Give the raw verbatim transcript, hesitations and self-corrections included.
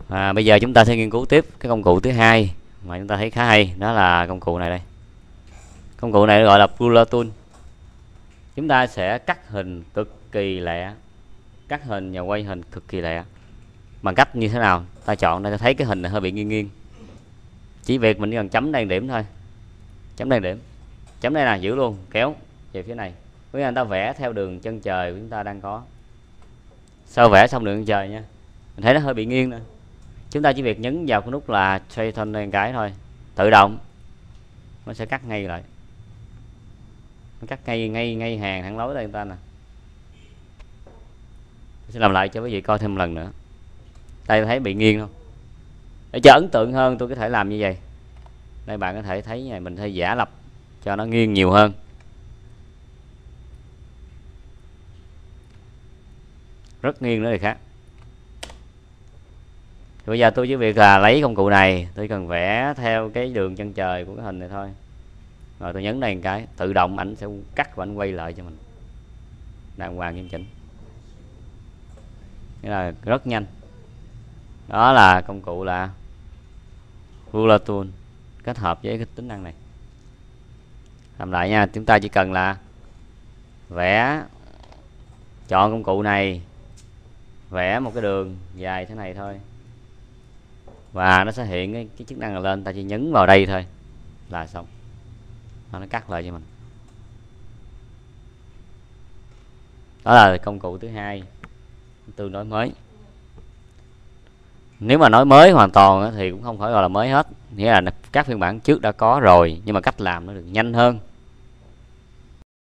À, bây giờ chúng ta sẽ nghiên cứu tiếp cái công cụ thứ hai mà chúng ta thấy khá hay, đó là công cụ này đây. Công cụ này gọi là Ruler Tool. Chúng ta sẽ cắt hình cực kỳ lẹ, cắt hình và quay hình cực kỳ lẹ. Bằng cách như thế nào? Ta chọn đây, ta thấy cái hình này hơi bị nghiêng nghiêng. Chỉ việc mình chỉ cần chấm đan điểm thôi. Chấm đan điểm. Chấm đây nè, giữ luôn, kéo về phía này. Với người ta vẽ theo đường chân trời của chúng ta đang có. Sau vẽ xong đường chân trời nha, mình thấy nó hơi bị nghiêng nè. Chúng ta chỉ việc nhấn vào cái nút là straighten lên cái thôi, tự động nó sẽ cắt ngay lại, nó cắt ngay ngay ngay hàng thẳng lối đây chúng ta nè. Tôi sẽ làm lại cho quý vị coi thêm một lần nữa. Đây thấy bị nghiêng không? Để cho ấn tượng hơn tôi có thể làm như vậy. Đây bạn có thể thấy như này, mình sẽ giả lập cho nó nghiêng nhiều hơn. Rất nghiêng nữa thì khác. Bây giờ tôi chỉ việc là lấy công cụ này, tôi cần vẽ theo cái đường chân trời của cái hình này thôi. Rồi tôi nhấn đây một cái, tự động ảnh sẽ cắt và ảnh quay lại cho mình đàng hoàng nghiêm chỉnh. Nghĩa là rất nhanh. Đó là công cụ là Ruler Tool kết hợp với cái tính năng này. Làm lại nha, chúng ta chỉ cần là vẽ, chọn công cụ này, vẽ một cái đường dài thế này thôi, và nó sẽ hiện cái, cái chức năng là lên, ta chỉ nhấn vào đây thôi là xong, nó cắt lại cho mình. Đó là công cụ thứ hai, tương đối mới. Nếu mà nói mới hoàn toàn thì cũng không phải gọi là mới hết, nghĩa là các phiên bản trước đã có rồi, nhưng mà cách làm nó được nhanh hơn.